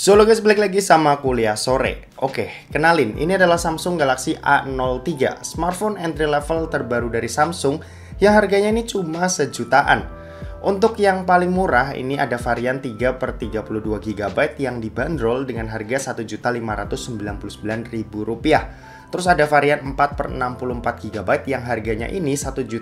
So lo guys, balik lagi sama kuliah sore. Oke, kenalin, ini adalah Samsung Galaxy A03, smartphone entry level terbaru dari Samsung yang harganya ini cuma sejutaan. Untuk yang paling murah, ini ada varian 3/32 GB yang dibanderol dengan harga Rp1.599.000. Terus ada varian 4/64 GB yang harganya ini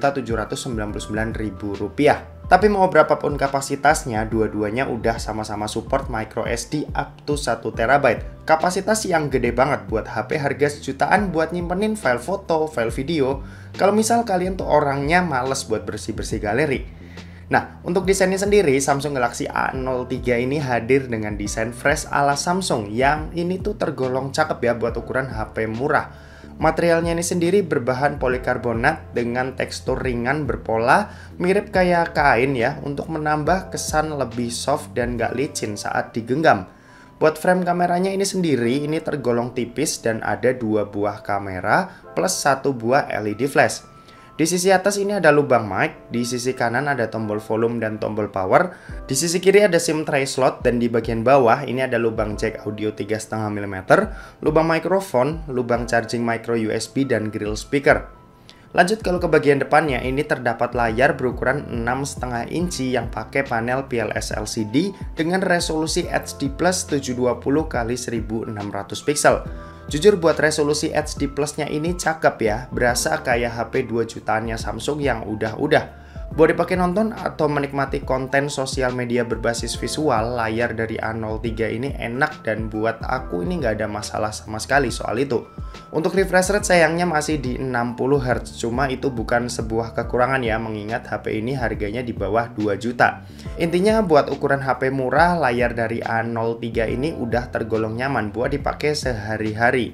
Rp1.799.000. Tapi mau berapapun kapasitasnya, dua-duanya udah sama-sama support microSD up to 1 TB. Kapasitas yang gede banget buat HP harga sejutaan buat nyimpenin file foto, file video. Kalau misal kalian tuh orangnya males buat bersih-bersih galeri. Nah, untuk desainnya sendiri, Samsung Galaxy A03 ini hadir dengan desain fresh ala Samsung yang ini tuh tergolong cakep ya buat ukuran HP murah. Materialnya ini sendiri berbahan polikarbonat dengan tekstur ringan berpola, mirip kayak kain ya, untuk menambah kesan lebih soft dan gak licin saat digenggam. Buat frame kameranya ini sendiri, ini tergolong tipis dan ada 2 buah kamera plus 1 buah LED flash. Di sisi atas ini ada lubang mic, di sisi kanan ada tombol volume dan tombol power, di sisi kiri ada SIM tray slot, dan di bagian bawah ini ada lubang jack audio 3,5 mm, lubang mikrofon, lubang charging micro USB, dan grill speaker. Lanjut kalau ke bagian depannya, ini terdapat layar berukuran 6,5 inci yang pakai panel PLS LCD dengan resolusi HD+ 720x1600 pixel. Jujur buat resolusi HD Plus-nya ini cakep ya, berasa kayak HP 2 jutaannya Samsung yang udah-udah. Buat dipakai nonton atau menikmati konten sosial media berbasis visual, layar dari A03 ini enak dan buat aku ini nggak ada masalah sama sekali soal itu. Untuk refresh rate sayangnya masih di 60Hz, cuma itu bukan sebuah kekurangan ya, mengingat HP ini harganya di bawah 2 juta. Intinya buat ukuran HP murah, layar dari A03 ini udah tergolong nyaman buat dipakai sehari-hari.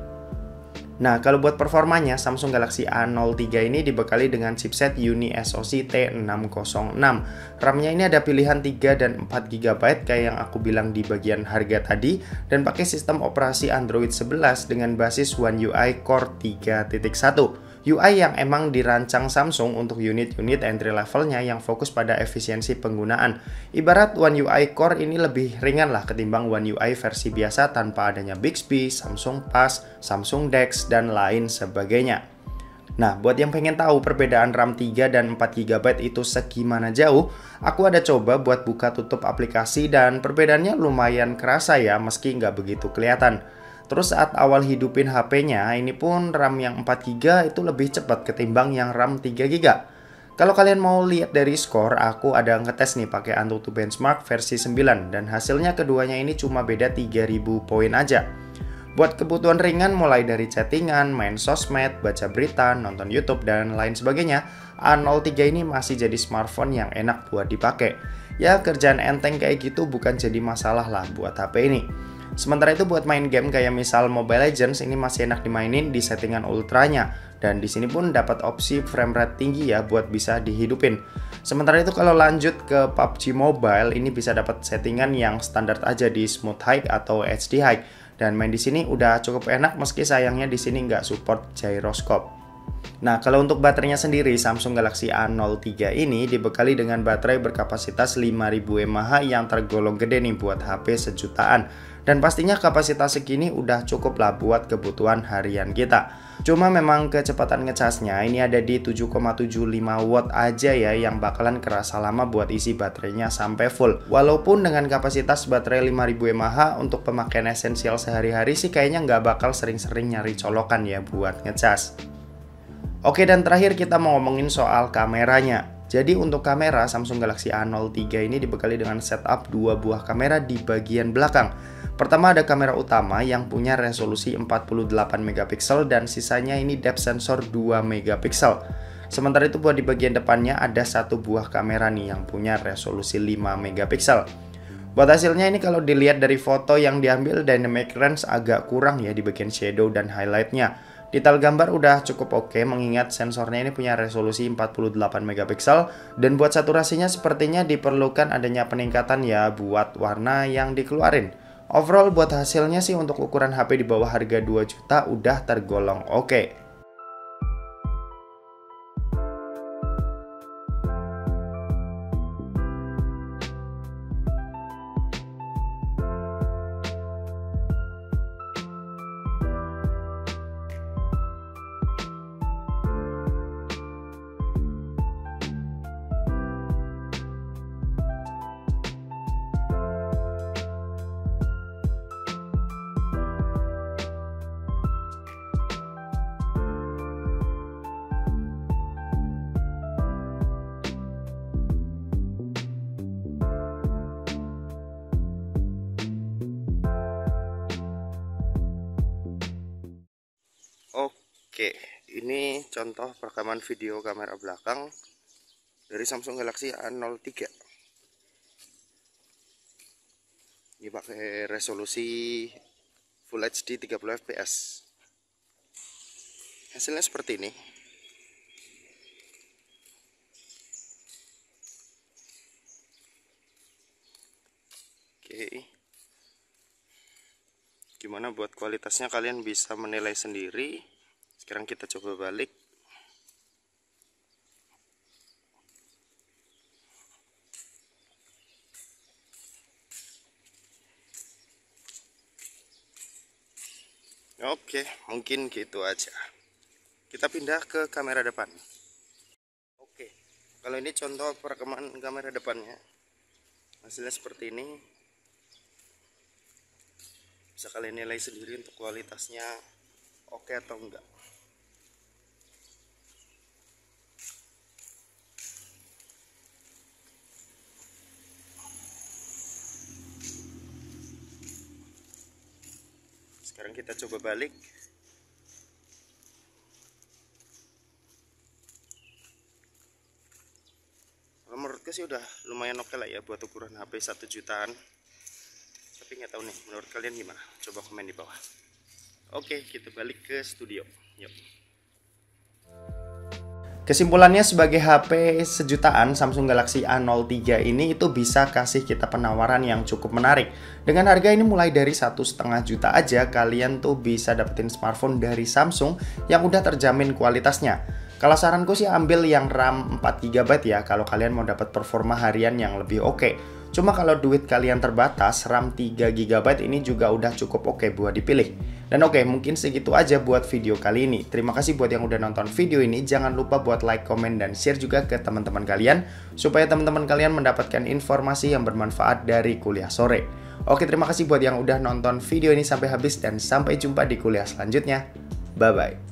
Nah, kalau buat performanya, Samsung Galaxy A03 ini dibekali dengan chipset UniSoC T606. RAM-nya ini ada pilihan 3 dan 4 GB kayak yang aku bilang di bagian harga tadi, dan pakai sistem operasi Android 11 dengan basis One UI Core 3.1. UI yang emang dirancang Samsung untuk unit-unit entry levelnya yang fokus pada efisiensi penggunaan. Ibarat One UI Core ini lebih ringan lah ketimbang One UI versi biasa tanpa adanya Bixby, Samsung Pass, Samsung DeX, dan lain sebagainya. Nah, buat yang pengen tahu perbedaan RAM 3 dan 4 GB itu segimana jauh, aku ada coba buat buka tutup aplikasi dan perbedaannya lumayan kerasa ya, meski nggak begitu kelihatan. Terus saat awal hidupin HP-nya, ini pun RAM yang 4 GB itu lebih cepat ketimbang yang RAM 3 GB. Kalau kalian mau lihat dari skor, aku ada ngetes nih pakai Antutu Benchmark versi 9 dan hasilnya keduanya ini cuma beda 3000 poin aja. Buat kebutuhan ringan mulai dari chattingan, main sosmed, baca berita, nonton YouTube, dan lain sebagainya, A03 ini masih jadi smartphone yang enak buat dipakai. Ya, kerjaan enteng kayak gitu bukan jadi masalah lah buat HP ini. Sementara itu buat main game kayak misal Mobile Legends ini masih enak dimainin di settingan ultranya, dan di sini pun dapat opsi frame rate tinggi ya buat bisa dihidupin. Sementara itu kalau lanjut ke PUBG Mobile ini bisa dapat settingan yang standar aja di Smooth High atau HD High, dan main di sini udah cukup enak meski sayangnya di sini nggak support gyroscope. Nah, kalau untuk baterainya sendiri, Samsung Galaxy A03 ini dibekali dengan baterai berkapasitas 5000 mAh yang tergolong gede nih buat HP sejutaan. Dan pastinya kapasitas segini udah cukup lah buat kebutuhan harian kita. Cuma memang kecepatan ngecasnya ini ada di 7,75 watt aja ya, yang bakalan kerasa lama buat isi baterainya sampai full. Walaupun dengan kapasitas baterai 5000 mAh untuk pemakaian esensial sehari-hari sih kayaknya nggak bakal sering-sering nyari colokan ya buat ngecas. Oke, dan terakhir kita mau ngomongin soal kameranya. Jadi untuk kamera, Samsung Galaxy A03 ini dibekali dengan setup 2 buah kamera di bagian belakang. Pertama ada kamera utama yang punya resolusi 48 megapiksel dan sisanya ini depth sensor 2 megapiksel. Sementara itu buat di bagian depannya ada 1 buah kamera nih yang punya resolusi 5 megapiksel. Buat hasilnya ini kalau dilihat dari foto yang diambil, dynamic range agak kurang ya di bagian shadow dan highlightnya. Detail gambar udah cukup oke mengingat sensornya ini punya resolusi 48 megapiksel, dan buat saturasinya sepertinya diperlukan adanya peningkatan ya buat warna yang dikeluarin. Overall buat hasilnya sih untuk ukuran HP di bawah harga 2 juta udah tergolong oke. Oke, ini contoh perekaman video kamera belakang dari Samsung Galaxy A03. Ini pakai resolusi Full HD 30 fps. Hasilnya seperti ini. Oke. Gimana buat kualitasnya kalian bisa menilai sendiri. Sekarang kita coba balik. Oke, mungkin gitu aja. Kita pindah ke kamera depan. Oke, kalau ini contoh perekaman kamera depannya. Hasilnya seperti ini. Bisa kalian nilai sendiri untuk kualitasnya oke atau enggak. Sekarang kita coba balik. Kalau menurutku sih udah lumayan oke lah ya buat ukuran HP 1 jutaan. Tapi nggak tahu nih, menurut kalian gimana? Coba komen di bawah. Oke, kita balik ke studio. Yuk. Kesimpulannya, sebagai HP sejutaan, Samsung Galaxy A03 ini itu bisa kasih kita penawaran yang cukup menarik. Dengan harga ini mulai dari 1,5 juta aja, kalian tuh bisa dapetin smartphone dari Samsung yang udah terjamin kualitasnya. Kalau saranku sih ambil yang RAM 4GB ya, kalau kalian mau dapat performa harian yang lebih oke. Cuma kalau duit kalian terbatas, RAM 3GB ini juga udah cukup oke buat dipilih. Dan oke, mungkin segitu aja buat video kali ini. Terima kasih buat yang udah nonton video ini. Jangan lupa buat like, komen, dan share juga ke teman-teman kalian, supaya teman-teman kalian mendapatkan informasi yang bermanfaat dari kuliah sore. Oke, terima kasih buat yang udah nonton video ini sampai habis, dan sampai jumpa di kuliah selanjutnya. Bye-bye.